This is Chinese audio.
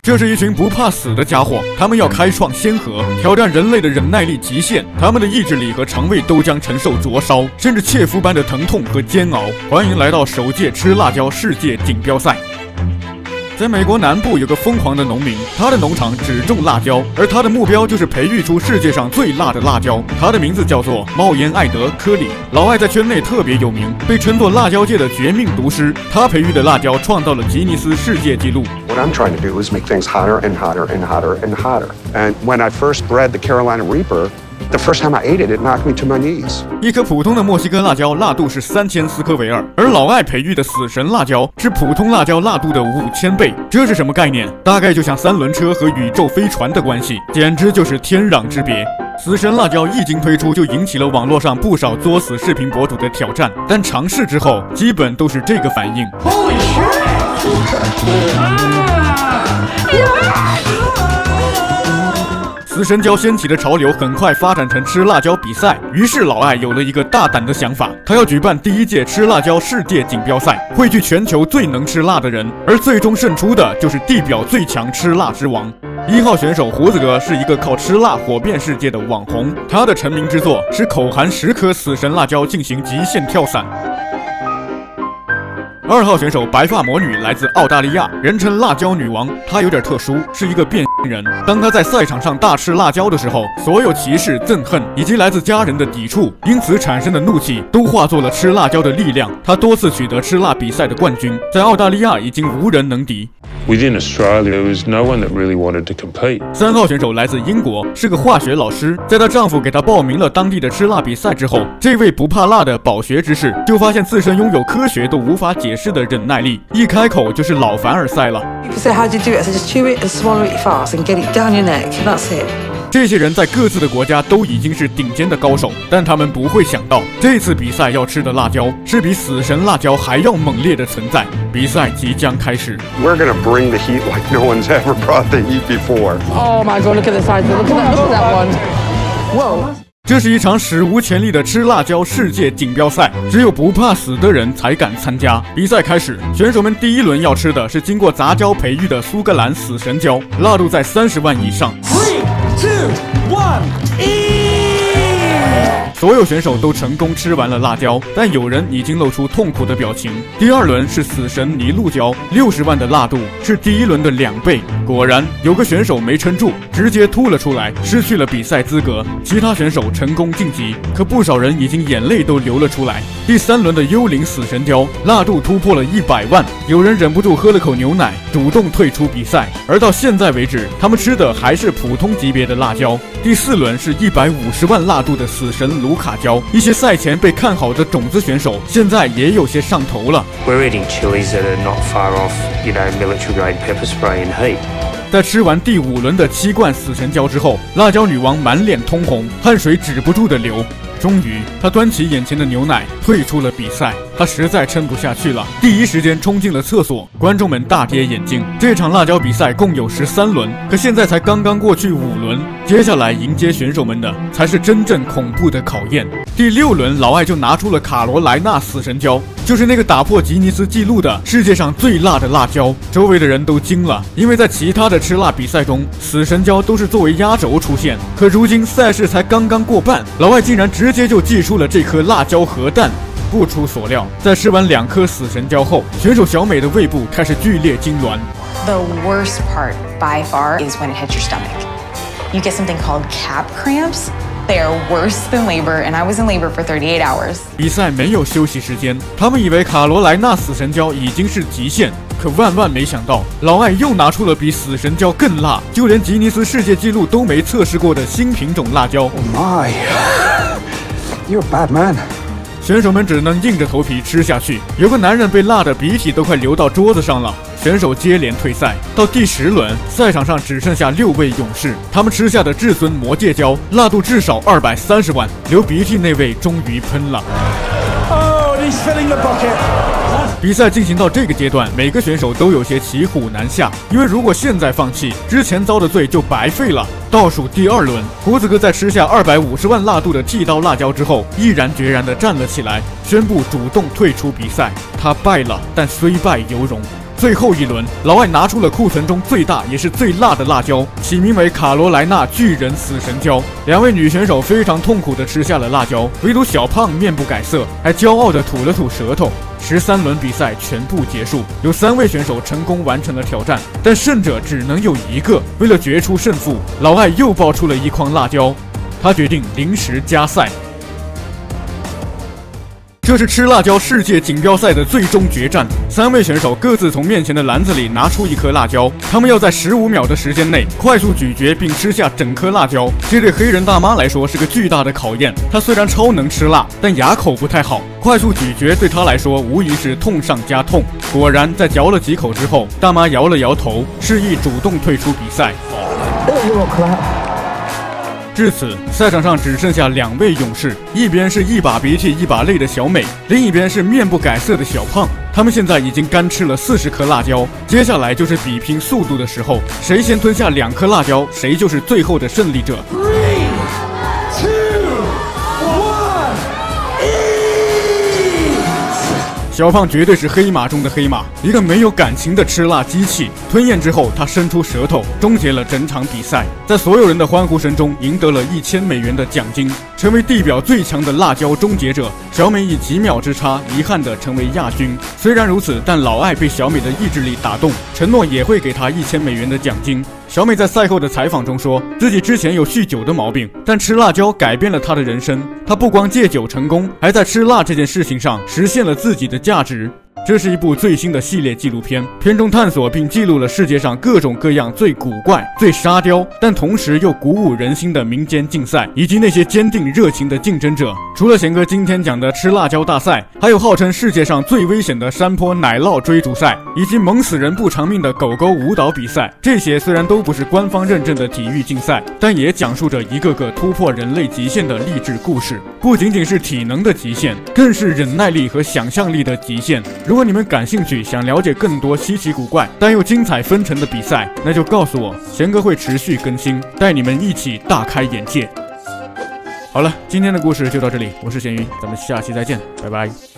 这是一群不怕死的家伙，他们要开创先河，挑战人类的忍耐力极限，他们的意志力和肠胃都将承受灼烧，甚至切肤般的疼痛和煎熬。欢迎来到首届吃辣椒世界锦标赛。在美国南部有个疯狂的农民，他的农场只种辣椒，而他的目标就是培育出世界上最辣的辣椒。他的名字叫做茂延艾德·科里。老艾在圈内特别有名，被称作辣椒界的绝命毒师。他培育的辣椒创造了吉尼斯世界纪录。 What I'm trying to do is make things hotter and hotter and hotter and hotter. And when I first bred the Carolina Reaper,The first time I ate it, it knocked me to my knees. 一颗普通的墨西哥辣椒辣度是3000斯科维尔，而老艾培育的死神辣椒是普通辣椒辣度的5000倍。这是什么概念？大概就像三轮车和宇宙飞船的关系，简直就是天壤之别。死神辣椒一经推出，就引起了网络上不少作死视频博主的挑战，但尝试之后，基本都是这个反应。死神椒掀起的潮流很快发展成吃辣椒比赛，于是老艾有了一个大胆的想法，他要举办第1届吃辣椒世界锦标赛，汇聚全球最能吃辣的人，而最终胜出的就是地表最强吃辣之王。1号选手胡子哥是一个靠吃辣火遍世界的网红，他的成名之作是口含10颗死神辣椒进行极限跳伞。2号选手白发魔女来自澳大利亚，人称辣椒女王。她有点特殊，是一个变人。当她在赛场上大吃辣椒的时候，所有歧视、憎恨以及来自家人的抵触，因此产生的怒气，都化作了吃辣椒的力量。她多次取得吃辣比赛的冠军，在澳大利亚已经无人能敌。 Within Australia, there was no one that really wanted to compete. 3号选手来自英国，是个化学老师。在她丈夫给她报名了当地的吃辣比赛之后，这位不怕辣的饱学之士就发现自身拥有科学都无法解释的忍耐力，一开口就是老凡尔赛了。 People say, "How do you do it?" I said, "Just chew it and swallow it fast and get it down your neck. That's it." 这些人在各自的国家都已经是顶尖的高手，但他们不会想到，这次比赛要吃的辣椒是比死神辣椒还要猛烈的存在。比赛即将开始。 We're gonna bring the heat like no one's ever brought the heat before. Oh my God! Look at the size. Look at that one. Whoa. 这是一场史无前例的吃辣椒世界锦标赛，只有不怕死的人才敢参加。比赛开始，选手们第1轮要吃的是经过杂交培育的苏格兰死神椒，辣度在30万以上。3、2、1，所有选手都成功吃完了辣椒，但有人已经露出痛苦的表情。第2轮是死神尼禄椒，60万的辣度是第1轮的2倍。果然，有个选手没撑住，直接吐了出来，失去了比赛资格。其他选手成功晋级，可不少人已经眼泪都流了出来。第3轮的幽灵死神椒，辣度突破了100万，有人忍不住喝了口牛奶，主动退出比赛。而到现在为止，他们吃的还是普通级别的辣椒。第4轮是150万辣度的死神卢卡椒，一些赛前被看好的种子选手现在也有些上头了。 We're eating chilies that are not far off, military grade pepper spray in heat. 在吃完第5轮的7罐死神椒之后，辣椒女王满脸通红，汗水止不住的流。终于，她端起眼前的牛奶，退出了比赛。她实在撑不下去了，第一时间冲进了厕所。观众们大跌眼镜。这场辣椒比赛共有13轮，可现在才刚刚过去5轮，接下来迎接选手们的才是真正恐怖的考验。第6轮，老艾就拿出了卡罗莱纳死神椒，就是那个打破吉尼斯纪录的世界上最辣的辣椒。周围的人都惊了，因为在其他的吃辣比赛中，死神椒都是作为压轴出现。可如今赛事才刚刚过半，老艾竟然直接就祭出了这颗辣椒核弹。不出所料，在吃完2颗死神椒后，选手小美的胃部开始剧烈痉挛。 The worst part by far is when it hits your stomach. You get something called cap cramps. They are worse than labor, and I was in labor for 38 hours. 比赛没有休息时间，他们以为卡罗莱纳死神椒已经是极限，可万万没想到，老艾又拿出了比死神椒更辣，就连吉尼斯世界纪录都没测试过的新品种辣椒。 Oh my, you're a bad man. 选手们只能硬着头皮吃下去。有个男人被辣的鼻涕都快流到桌子上了，选手接连退赛。到第10轮，赛场上只剩下6位勇士，他们吃下的至尊魔戒椒，辣度至少230万，流鼻涕那位终于喷了。 Oh, he's filling the bucket. 比赛进行到这个阶段，每个选手都有些骑虎难下，因为如果现在放弃，之前遭的罪就白费了。倒数第2轮，胡子哥在吃下250万辣度的剃刀辣椒之后，毅然决然地站了起来，宣布主动退出比赛。他败了，但虽败犹荣。 最后一轮，老艾拿出了库存中最大也是最辣的辣椒，起名为卡罗莱纳巨人死神椒。两位女选手非常痛苦地吃下了辣椒，唯独小胖面不改色，还骄傲地吐了吐舌头。13轮比赛全部结束，有3位选手成功完成了挑战，但胜者只能有一个。为了决出胜负，老艾又爆出了一筐辣椒，他决定临时加赛。这是吃辣椒世界锦标赛的最终决战，3位选手各自从面前的篮子里拿出一颗辣椒，他们要在15秒的时间内快速咀嚼并吃下整颗辣椒。这对黑人大妈来说是个巨大的考验，她虽然超能吃辣，但牙口不太好，快速咀嚼对她来说无疑是痛上加痛。果然，在嚼了几口之后，大妈摇了摇头，示意主动退出比赛。至此，赛场上只剩下2位勇士，一边是一把鼻涕一把泪的小美，另一边是面不改色的小胖。他们现在已经干吃了40颗辣椒，接下来就是比拼速度的时候，谁先吞下2颗辣椒，谁就是最后的胜利者。小胖绝对是黑马中的黑马，一个没有感情的吃辣机器。吞咽之后，他伸出舌头，终结了整场比赛。在所有人的欢呼声中，赢得了1000美元的奖金，成为地表最强的辣椒终结者。小美以几秒之差，遗憾地成为亚军。虽然如此，但老艾被小美的意志力打动，承诺也会给她1000美元的奖金。小美在赛后的采访中说，自己之前有酗酒的毛病，但吃辣椒改变了她的人生。她不光戒酒成功，还在吃辣这件事情上实现了自己的价值。这是一部最新的系列纪录片，片中探索并记录了世界上各种各样最古怪、最沙雕，但同时又鼓舞人心的民间竞赛，以及那些坚定热情的竞争者。除了贤哥今天讲的吃辣椒大赛，还有号称世界上最危险的山坡奶酪追逐赛，以及猛死人不偿命的狗狗舞蹈比赛。这些虽然都不是官方认证的体育竞赛，但也讲述着一个个突破人类极限的励志故事。不仅仅是体能的极限，更是忍耐力和想象力的极限。如果你们感兴趣，想了解更多稀奇古怪但又精彩纷呈的比赛，那就告诉我，贤哥会持续更新，带你们一起大开眼界。好了，今天的故事就到这里，我是咸鱼，咱们下期再见，拜拜。